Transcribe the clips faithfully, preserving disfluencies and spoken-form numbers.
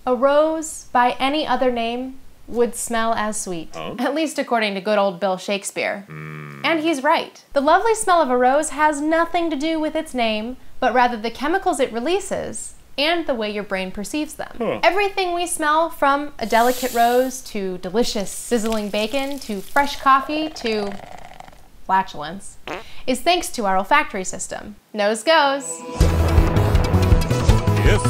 A rose, by any other name, would smell as sweet. Huh? At least according to good old Bill Shakespeare. Mm. And he's right. The lovely smell of a rose has nothing to do with its name, but rather the chemicals it releases and the way your brain perceives them. Huh. Everything we smell, from a delicate rose to delicious sizzling bacon to fresh coffee to flatulence, is thanks to our olfactory system. Nose goes. Yes.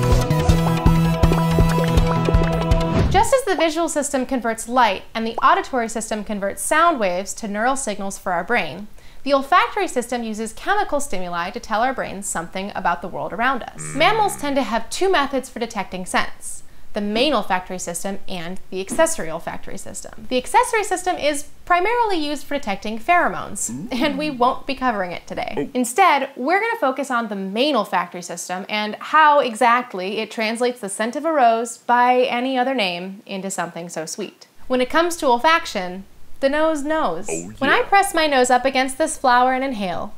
Just as the visual system converts light and the auditory system converts sound waves to neural signals for our brain, the olfactory system uses chemical stimuli to tell our brains something about the world around us. Mm. Mammals tend to have two methods for detecting scents: the main olfactory system and the accessory olfactory system. The accessory system is primarily used for detecting pheromones, mm. and we won't be covering it today. Oh. Instead, we're going to focus on the main olfactory system and how exactly it translates the scent of a rose, by any other name, into something so sweet. When it comes to olfaction, the nose knows. Oh, yeah. When I press my nose up against this flower and inhale,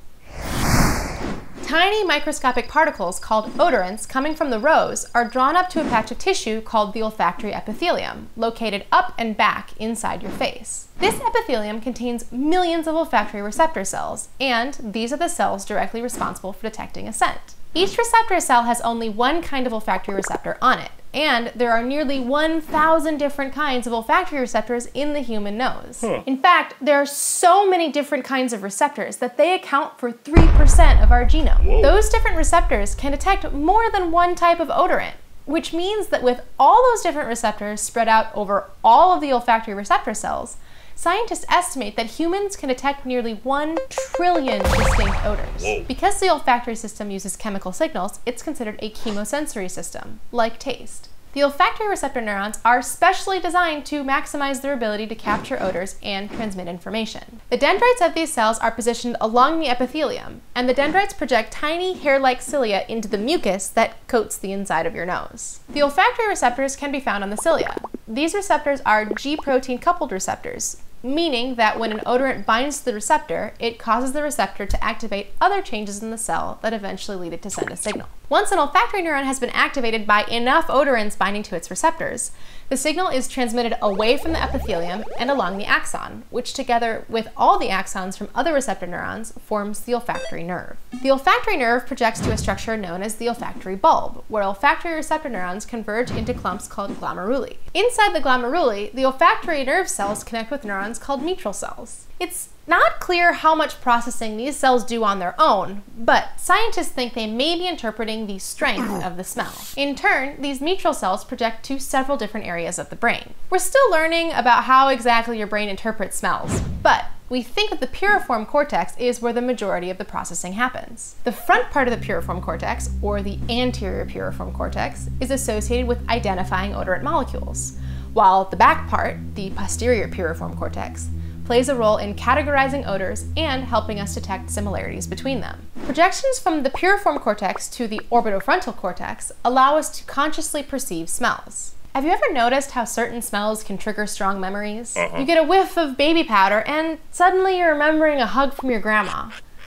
tiny microscopic particles called odorants coming from the rose are drawn up to a patch of tissue called the olfactory epithelium, located up and back inside your face. This epithelium contains millions of olfactory receptor cells, and these are the cells directly responsible for detecting a scent. Each receptor cell has only one kind of olfactory receptor on it, and there are nearly one thousand different kinds of olfactory receptors in the human nose. Huh. In fact, there are so many different kinds of receptors that they account for three percent of our genome. Whoa. Those different receptors can detect more than one type of odorant, which means that with all those different receptors spread out over all of the olfactory receptor cells, scientists estimate that humans can detect nearly one trillion distinct odors. Whoa. Because the olfactory system uses chemical signals, it's considered a chemosensory system, like taste. The olfactory receptor neurons are specially designed to maximize their ability to capture odors and transmit information. The dendrites of these cells are positioned along the epithelium, and the dendrites project tiny hair-like cilia into the mucus that coats the inside of your nose. The olfactory receptors can be found on the cilia. These receptors are G-protein coupled receptors, meaning that when an odorant binds to the receptor, it causes the receptor to activate other changes in the cell that eventually lead it to send a signal. Once an olfactory neuron has been activated by enough odorants binding to its receptors, the signal is transmitted away from the epithelium and along the axon, which together with all the axons from other receptor neurons forms the olfactory nerve. The olfactory nerve projects to a structure known as the olfactory bulb, where olfactory receptor neurons converge into clumps called glomeruli. Inside the glomeruli, the olfactory nerve cells connect with neurons called mitral cells. It's not clear how much processing these cells do on their own, but scientists think they may be interpreting the strength of the smell. In turn, these mitral cells project to several different areas of the brain. We're still learning about how exactly your brain interprets smells, but we think that the piriform cortex is where the majority of the processing happens. The front part of the piriform cortex, or the anterior piriform cortex, is associated with identifying odorant molecules, while the back part, the posterior piriform cortex, plays a role in categorizing odors and helping us detect similarities between them. Projections from the piriform cortex to the orbitofrontal cortex allow us to consciously perceive smells. Have you ever noticed how certain smells can trigger strong memories? Uh-huh. You get a whiff of baby powder and suddenly you're remembering a hug from your grandma.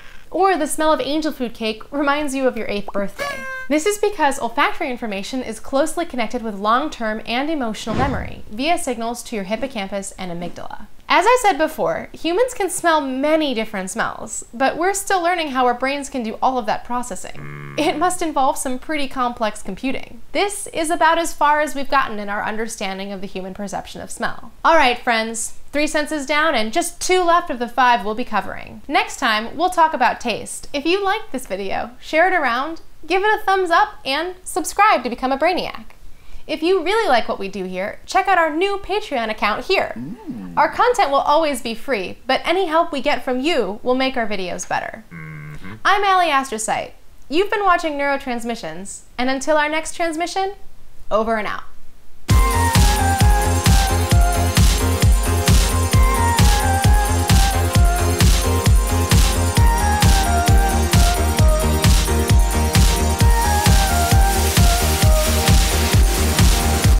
Or the smell of angel food cake reminds you of your eighth birthday. This is because olfactory information is closely connected with long-term and emotional memory via signals to your hippocampus and amygdala. As I said before, humans can smell many different smells, but we're still learning how our brains can do all of that processing. It must involve some pretty complex computing. This is about as far as we've gotten in our understanding of the human perception of smell. All right, friends, three senses down and just two left of the five we'll be covering. Next time, we'll talk about taste. If you liked this video, share it around, give it a thumbs up, and subscribe to become a Brainiac. If you really like what we do here, check out our new Patreon account here. Mm. Our content will always be free, but any help we get from you will make our videos better. Mm-hmm. I'm Alie Astrocyte. You've been watching Neuro Transmissions, and until our next transmission, over and out.